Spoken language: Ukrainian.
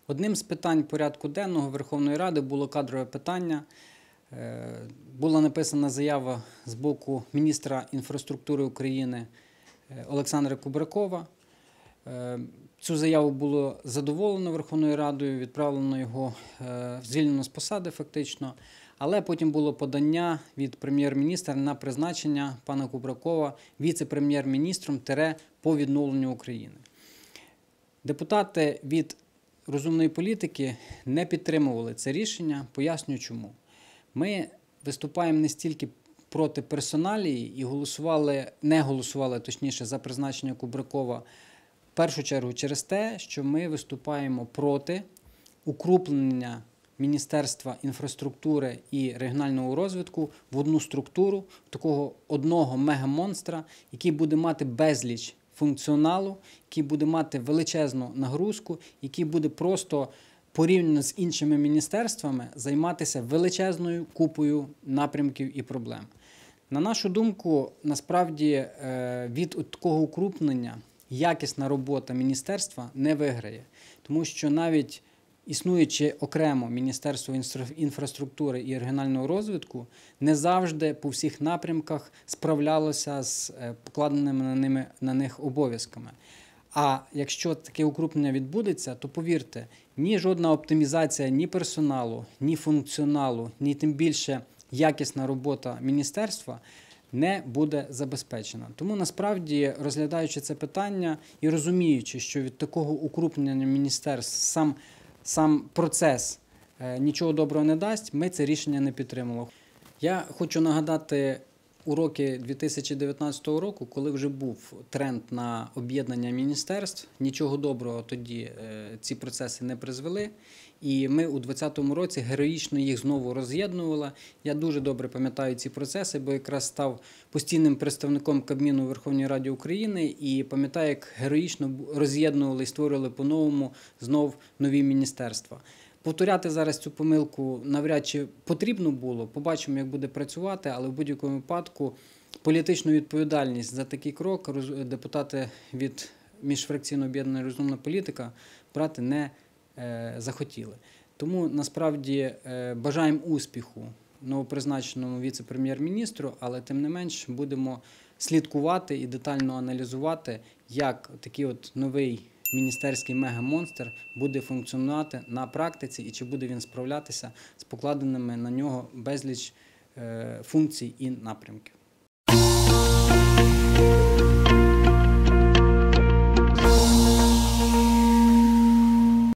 Одним з питань порядку денного Верховної Ради було кадрове питання. Була написана заява з боку міністра інфраструктури України Олександра Кубракова. Цю заяву було задоволено Верховною Радою, відправлено його, звільнено з посади фактично. Але потім було подання від прем'єр-міністра на призначення пана Кубракова віце-прем'єр-міністром по відновленню України. Депутати від розумної політики не підтримували це рішення. Поясню чому. Ми виступаємо не стільки проти персоналії і не голосували за призначення Кубракова в першу чергу через те, що ми виступаємо проти укрупнення Міністерства інфраструктури і регіонального розвитку в одну структуру, такого одного мегамонстра, який буде мати безліч функціоналу, який буде мати величезну нагрузку, який буде просто порівняно з іншими міністерствами займатися величезною купою напрямків і проблем. На нашу думку, насправді від такого укрупнення якісна робота міністерства не виграє, тому що навіть існуючи окремо Міністерство інфраструктури і регіонального розвитку, не завжди по всіх напрямках справлялося з покладеними на них обов'язками. А якщо таке укрупнення відбудеться, то повірте, ні жодна оптимізація ні персоналу, ні функціоналу, ні тим більше якісна робота міністерства не буде забезпечена. Тому насправді, розглядаючи це питання і розуміючи, що від такого укрупнення міністерств сам процес нічого доброго не дасть, ми це рішення не підтримали. Я хочу нагадати уроки 2019 року, коли вже був тренд на об'єднання міністерств. Нічого доброго тоді ці процеси не призвели. І ми у 2020 році героїчно їх знову роз'єднували. Я дуже добре пам'ятаю ці процеси, бо якраз став постійним представником Кабміну у Верховній Раді України і пам'ятаю, як героїчно роз'єднували і створювали по-новому знов нові міністерства. Повторяти зараз цю помилку навряд чи потрібно було, побачимо, як буде працювати, але в будь-якому випадку політичну відповідальність за такий крок депутати від міжфракційного об'єднання «Розумна політика» брати не захотіли. Тому насправді бажаємо успіху новопризначеному віце-прем'єр-міністру, але тим не менш будемо слідкувати і детально аналізувати, як такий от новий міністерський мегамонстр буде функціонувати на практиці і чи буде він справлятися з покладеними на нього безліч функцій і напрямків.